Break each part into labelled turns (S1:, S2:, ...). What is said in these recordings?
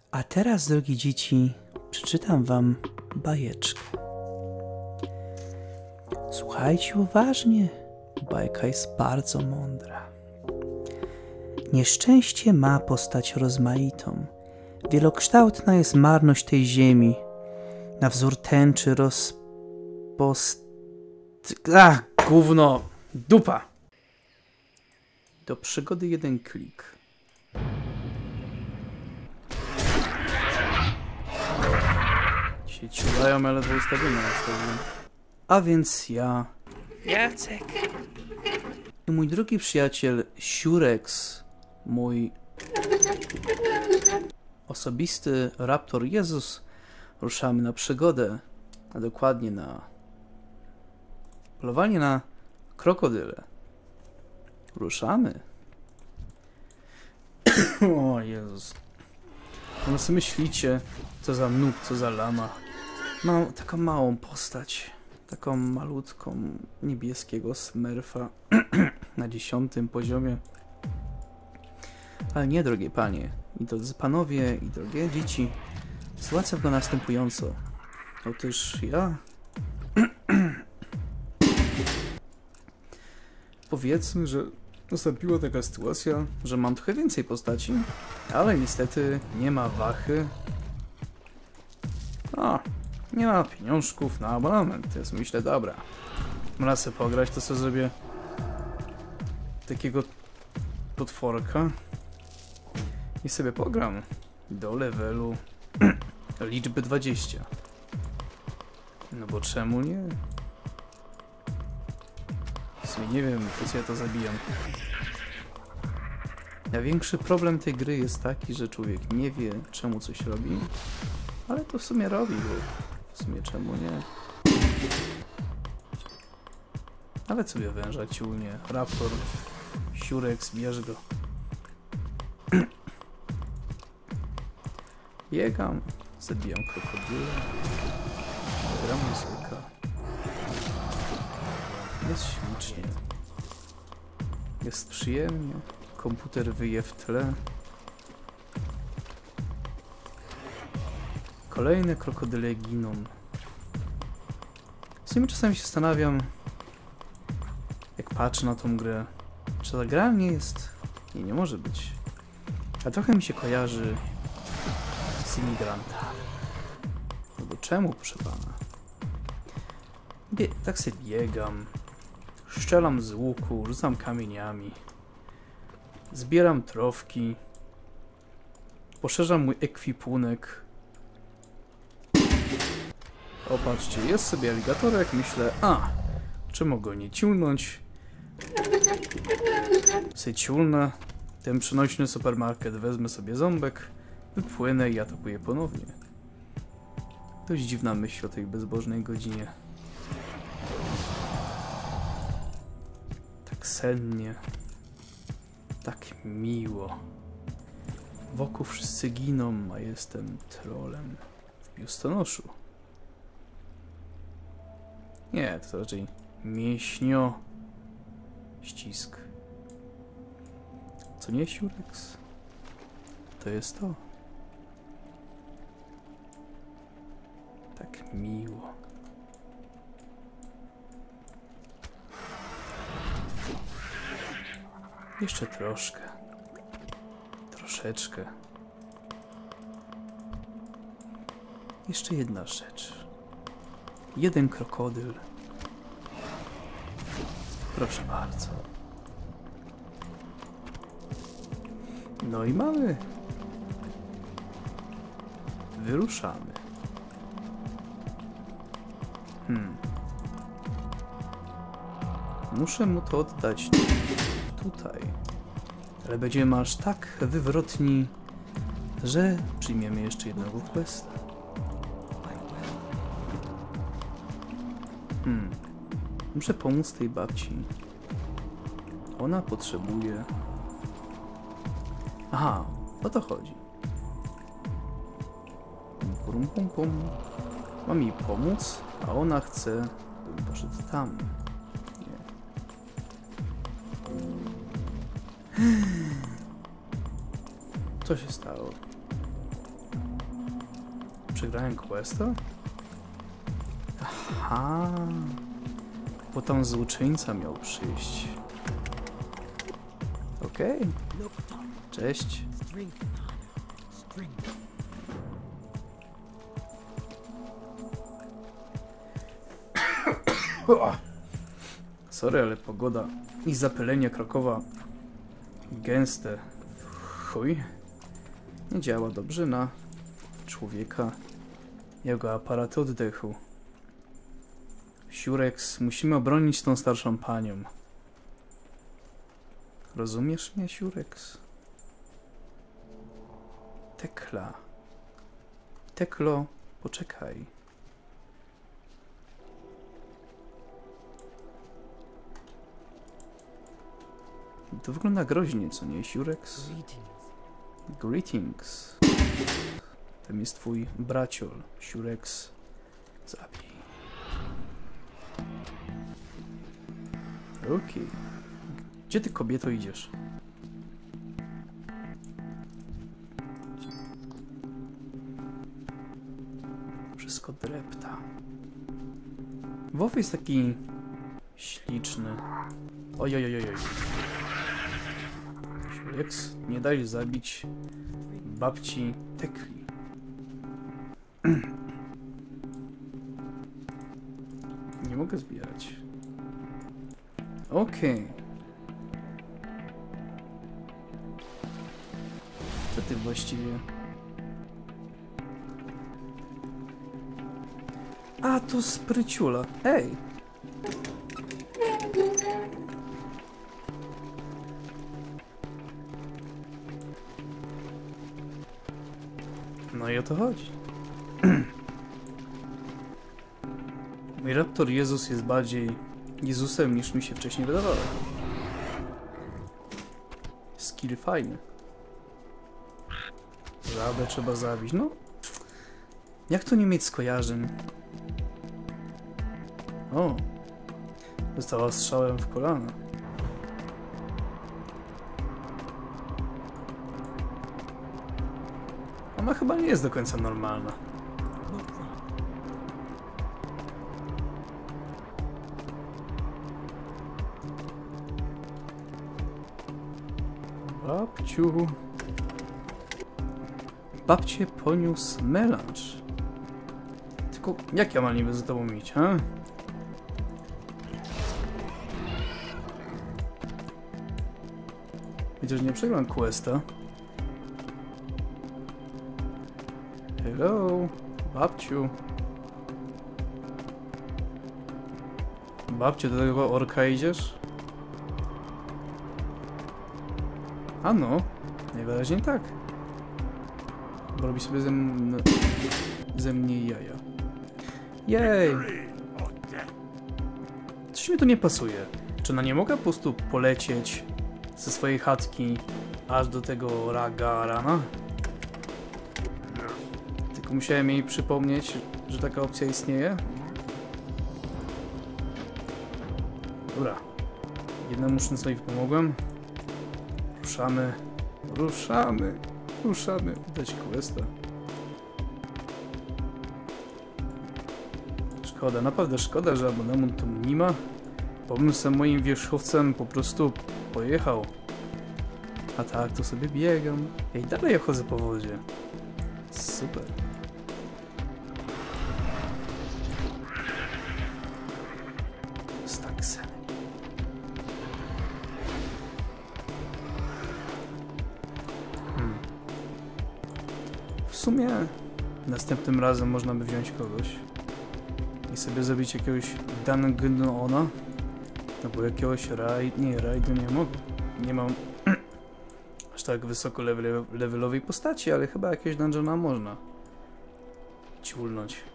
S1: A teraz, drogie dzieci, przeczytam wam bajeczkę. Słuchajcie uważnie, bajka jest bardzo mądra. Nieszczęście ma postać rozmaitą. Wielokształtna jest marność tej ziemi. Na wzór tęczy gówno! Dupa! Do przygody jeden klik. Się ciulają, ale to ustawienie nastawiłem. A więc ja... Jacek. I mój drugi przyjaciel Siurex, mój osobisty raptor Jezus, ruszamy na przygodę, a dokładnie na polowanie na krokodyle. Ruszamy. O Jezus. No sobie myślicie, co za nóg, co za lama. Mam taką małą postać. Taką malutką niebieskiego smurfa na 10. poziomie. Ale nie, drogie panie, i drodzy panowie, i drogie dzieci. Sytuacja wygląda następująco. Otóż ja... Powiedzmy, że nastąpiła taka sytuacja, że mam trochę więcej postaci, ale niestety nie ma wachy. Nie ma pieniążków na abonament, więc myślę, dobra, można sobie pograć, to sobie zrobię takiego potworka i sobie pogram do levelu liczby 20. No bo czemu nie? W sumie nie wiem, po co ja to zabijam. Największy problem tej gry jest taki, że człowiek nie wie, czemu coś robi, ale to w sumie robi, bo w sumie czemu nie? Nawet sobie węża ciulnie. Raptor, Siurex, bierz go. Biegam, zabijam krokodyle. Gra muzyka. Jest ślicznie. Jest przyjemnie. Komputer wyje w tle. Kolejne krokodyle giną. W sumie czasami się zastanawiam, jak patrzę na tą grę, czy ta gra nie jest... Nie może być. A trochę mi się kojarzy z imigranta. No bo czemu, proszę pana? Tak sobie biegam, strzelam z łuku, rzucam kamieniami, zbieram trofki, poszerzam mój ekwipunek. O, patrzcie, jest sobie aligatorek, myślę, czemu go nie ciulnąć? Se ciulnę, ten przenośny supermarket, wezmę sobie ząbek, wypłynę i atakuję ponownie. Dość dziwna myśl o tej bezbożnej godzinie. Tak sennie, tak miło. Wokół wszyscy giną, a jestem trolem w biustonoszu. Nie, to raczej mięśnio ścisk. Co nie, Siurex? To jest to. Tak miło. Jeszcze troszkę. Troszeczkę. Jeszcze jedna rzecz. Jeden krokodyl. Proszę bardzo. No i mamy. Wyruszamy. Muszę mu to oddać tutaj. Ale będziemy aż tak wywrotni, że przyjmiemy jeszcze jednego questa. Muszę pomóc tej babci. Ona potrzebuje... Aha, o to chodzi. Pum, pum, pum. Mam jej pomóc, a ona chce, bym poszedł tam. Nie. Co się stało? Przegrałem questa? Aha. Bo tam złoczyńca miał przyjść. Okej. Cześć. Sorry, ale pogoda i zapylenie Krakowa gęste chuj nie działa dobrze na człowieka, jego aparaty oddechu. Siurex, musimy obronić tą starszą panią. Rozumiesz mnie, Siurex? Tekla. Teklo, poczekaj. To wygląda groźnie, co nie, Siurex? Greetings. Ten jest twój braciol, Siurex. Zabij. Okej. Gdzie ty, kobieto, idziesz? Wszystko drepta. WoW jest taki śliczny. Ojojojoj. Siurex, nie daj zabić babci Tekli. Nie mogę zbierać. Okej. Co ty właściwie? A, to spryciula. Ej! No i o to chodzi. Mój raptor Jezus jest bardziej Jezusem niż mi się wcześniej wydawało. Skill fajny. Żabę trzeba zabić. No. Jak to nie mieć skojarzeń? O. Została strzałem w kolano. Ona chyba nie jest do końca normalna. Babciu. Babcie poniósł melanż. Tylko jak ja mam niby za tobą iść, ha? Chociaż nie przegram questa. Hello, babciu. Babciu, do tego orka idziesz? A no, najwyraźniej tak. Bo robi sobie ze mnie jaja. Jej! Coś mi tu nie pasuje. Czy ona nie mogła po prostu polecieć ze swojej chatki aż do tego Ragarana? Tylko musiałem jej przypomnieć, że taka opcja istnieje. Dobra. Jednemu sznycowi pomogłem. Ruszamy. Ruszamy. Ruszamy. Dać questa. Szkoda, naprawdę szkoda, że abonament tu nie ma. Bo bym z moim wierzchowcem po prostu pojechał. A tak, to sobie biegam. Ej, dalej ja chodzę po wodzie. Super. Staksem. W sumie następnym razem można by wziąć kogoś i sobie zrobić jakiegoś dungeona albo jakiegoś rajdu nie mogę. Nie mam aż tak wysoko levelowej postaci, ale chyba jakiegoś dungeona można ciulnąć.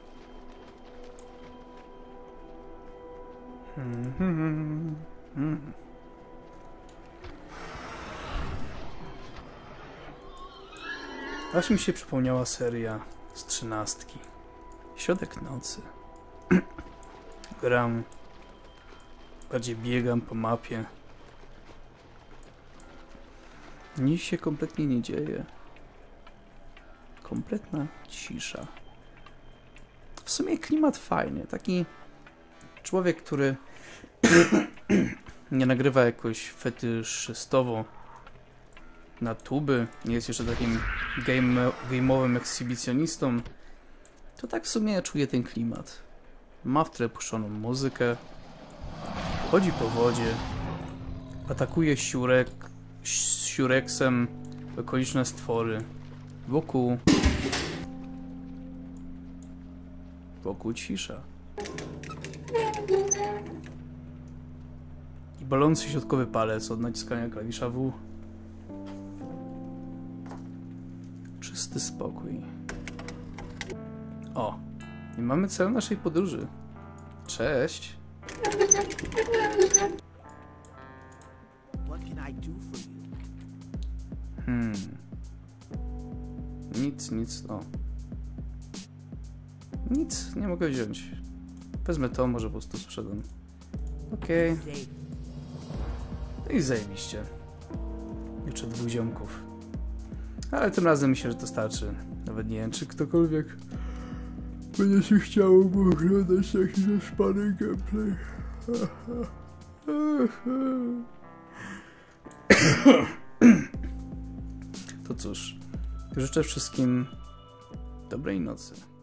S1: Aż mi się przypomniała seria z 13. Środek nocy. Gram. Bardziej biegam po mapie. Nic się kompletnie nie dzieje. Kompletna cisza. W sumie klimat fajny. Taki człowiek, który nie nagrywa jakoś fetyszystowo na tuby, nie jest jeszcze takim game'owym ekshibicjonistą, to tak w sumie czuje ten klimat. Ma w tle puszczoną muzykę, chodzi po wodzie, atakuje siureksem okoliczne stwory. Wokół cisza. I bolący środkowy palec od naciskania klawisza W. Czysty spokój. O! I mamy cel naszej podróży. Cześć! Nic, o. Nic, nie mogę wziąć. Wezmę to, może po prostu sprzedam. Okej. No i zajebiście. Jeszcze 2 ziomków. Ale tym razem myślę, że to starczy. Nawet nie wiem, czy ktokolwiek będzie się chciało oglądać taki zaspany gameplay. To cóż, życzę wszystkim dobrej nocy.